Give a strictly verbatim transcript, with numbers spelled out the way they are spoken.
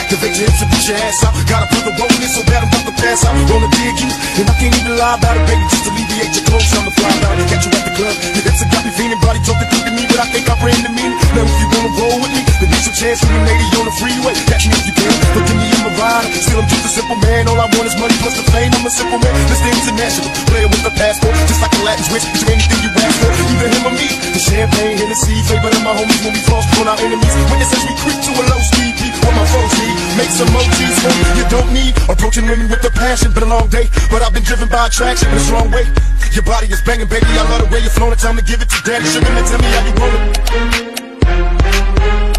activate your hips and put your ass out. Got a brother rolling so bad I'm about to pass out. Wanna dig you, and I can't even lie about it, baby. Just alleviate your clothes, I'm the fly out. Catch you at the club, your hips have got me feeling. Body talking through to me, but I think I ran the meaning. Now if you wanna roll with me, then there's a chance for me, lady, on the freeway. Catch me if you can, but give me in my ride. Still I'm just a simple man, all I want is money plus the fame. I'm a simple man, Mister International, player with a passport, just like a Latin switch. Get you anything you ask for, either him or me. The champagne, Hennessy, favorite of my homies when we cross on our enemies. Witness as we creep to a low speed, peep what my foes need. Make some emojis, what you don't need. Approaching women with a passion, been a long day, but I've been driven by attraction in a strong way. Your body is banging, baby, I love the way you're flowing. Time to give it to daddy, sugar, and tell me how you want it.